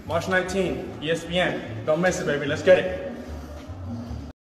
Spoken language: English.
March 19, ESPN. Don't miss it, baby. Let's get it.